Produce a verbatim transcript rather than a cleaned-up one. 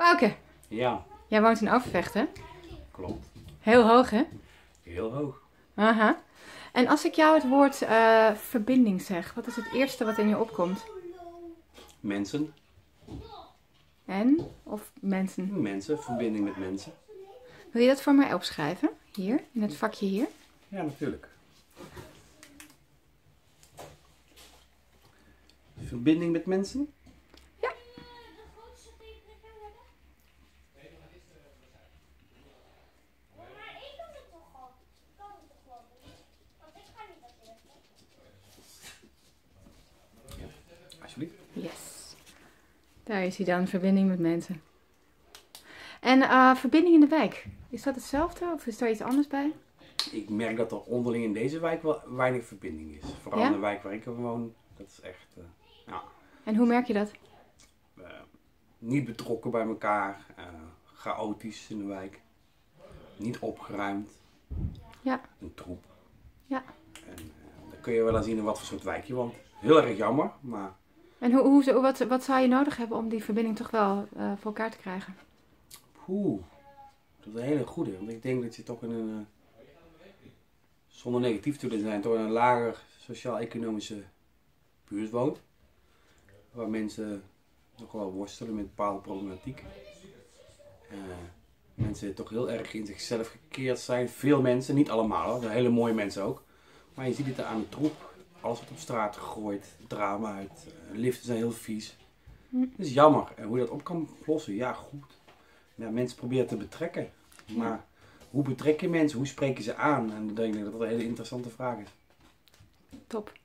Wouke, Ja, jij woont in Overvecht, hè? klopt. Heel hoog, hè? Heel hoog. Aha. En als ik jou het woord eh, verbinding zeg, wat is het eerste wat in je opkomt? Mensen. En? Of mensen? Mensen, verbinding met mensen. Wil je dat voor mij opschrijven? Hier, in het vakje hier. Ja, natuurlijk. Verbinding met mensen? Ja. Alsjeblieft. Yes. Daar is hij dan, verbinding met mensen. En eh, verbinding in de wijk, is dat hetzelfde of is er iets anders bij? Ik merk dat er onderling in deze wijk wel weinig verbinding is. Vooral Ja? in de wijk waar ik woon. Dat is echt, uh, ja, En hoe merk je dat? uh, niet betrokken bij elkaar. Uh, chaotisch in de wijk. Niet opgeruimd. Ja. Een troep. Ja. En uh, dan kun je wel aan zien in wat voor soort wijk je woont. Heel erg jammer, maar... En hoe, hoe, wat, wat zou je nodig hebben om die verbinding toch wel uh, voor elkaar te krijgen? Oeh, dat is een hele goede. Want ik denk dat je toch in een, uh, zonder negatief te zijn, toch in een lager sociaal-economische buurt woont. Waar mensen nog wel worstelen met bepaalde problematiek. Uh, mensen toch heel erg in zichzelf gekeerd zijn. Veel mensen, niet allemaal hoor, hele mooie mensen ook. Maar je ziet het aan de troep. Alles wordt op straat gegooid, drama uit, uh, liften zijn heel vies. Hm. Dat is jammer. En hoe je dat op kan lossen, ja goed. Ja, mensen proberen te betrekken. Maar ja. Hoe betrek je mensen? Hoe spreek je ze aan? En ik denk dat dat een hele interessante vraag is. Top.